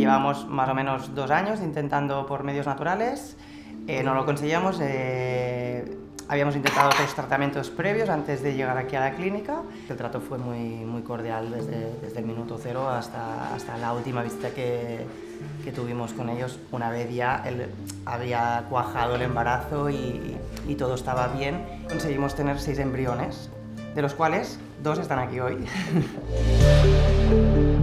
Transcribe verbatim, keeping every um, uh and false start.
llevamos más o menos dos años intentando por medios naturales, eh, no lo conseguíamos, eh, habíamos intentado otros tratamientos previos antes de llegar aquí a la clínica. El trato fue muy, muy cordial desde, desde el minuto cero hasta, hasta la última visita que, que tuvimos con ellos. Una vez ya él había cuajado el embarazo y, y todo estaba bien, conseguimos tener seis embriones, de los cuales dos están aquí hoy.